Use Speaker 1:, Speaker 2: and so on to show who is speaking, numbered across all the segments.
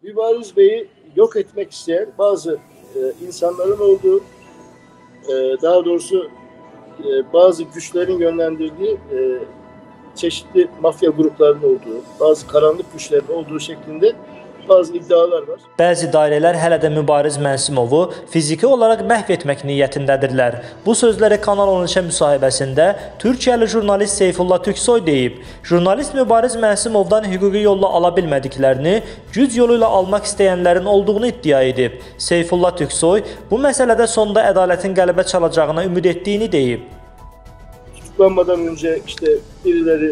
Speaker 1: Mübariz Bey'i yok etmek isteyen bazı insanların olduğu, daha doğrusu bazı güçlerin yönlendirdiği çeşitli mafya gruplarının olduğu, bazı karanlık güçlerin olduğu şeklinde bazı iddialar var.
Speaker 2: Bəzi dairələr hələ də Mübariz Məsimovu fiziki olaraq məhv etmək niyyətindədirlər. Bu sözləri Kanal 13-ə müsahibəsində Türkiyəli jurnalist Seyfullah Türksoy deyib. Jurnalist Mübariz Məsimovdan hüquqi yolla ala bilmədiklərini, güc yolu ilə almaq istəyənlərin olduğunu iddia edib. Seyfullah Türksoy bu məsələdə sonda ədalətin qələbə çalacağına ümid etdiyini deyib.
Speaker 1: Tutuklanmadan önce işte birileri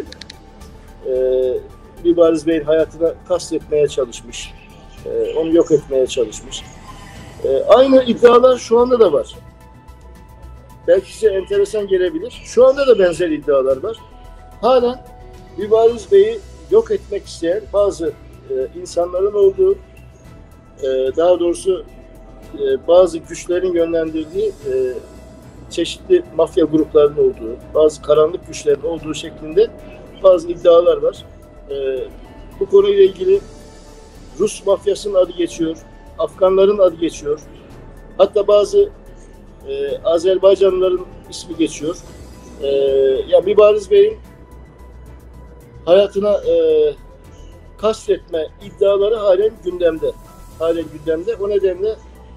Speaker 1: Mübariz Bey'in hayatına kastetmeye çalışmış. Onu yok etmeye çalışmış. Aynı iddialar şu anda da var. Belki size enteresan gelebilir. Şu anda da benzer iddialar var. Halen Mübariz Bey'i yok etmek isteyen bazı insanların olduğu, daha doğrusu bazı güçlerin yönlendirdiği çeşitli mafya gruplarının olduğu, bazı karanlık güçlerin olduğu şeklinde bazı iddialar var. Bu konuyla ilgili Rus mafyasının adı geçiyor, Afganların adı geçiyor. Hatta bazı Azerbaycanlıların ismi geçiyor. Ya Mübariz Bey'in hayatına kastetme iddiaları halen gündemde. Halen gündemde. O nedenle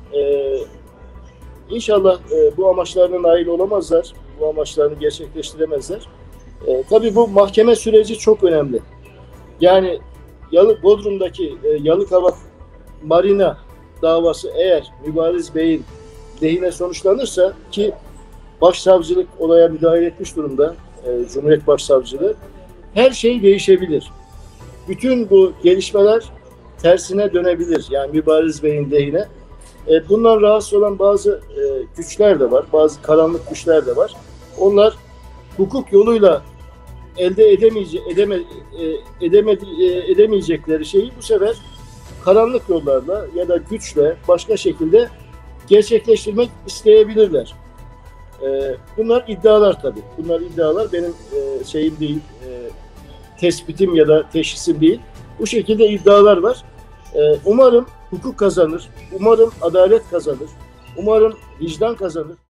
Speaker 1: İnşallah bu amaçlarına nail olamazlar, bu amaçlarını gerçekleştiremezler. Tabii bu mahkeme süreci çok önemli. Yani Bodrum'daki Yalıkavak Marina davası eğer Mübariz Bey'in lehine sonuçlanırsa ki Başsavcılık olaya müdahale etmiş durumda, Cumhuriyet Başsavcılığı, her şey değişebilir. Bütün bu gelişmeler tersine dönebilir, yani Mübariz Bey'in lehine. Bundan rahatsız olan bazı güçler de var, bazı karanlık güçler de var. Onlar hukuk yoluyla elde edemeyecekleri şeyi bu sefer karanlık yollarla ya da güçle başka şekilde gerçekleştirmek isteyebilirler. Bunlar iddialar tabii. Bunlar iddialar, benim şeyim değil, tespitim ya da teşhisim değil. Bu şekilde iddialar var. Umarım hukuk kazanır, umarım adalet kazanır, umarım vicdan kazanır.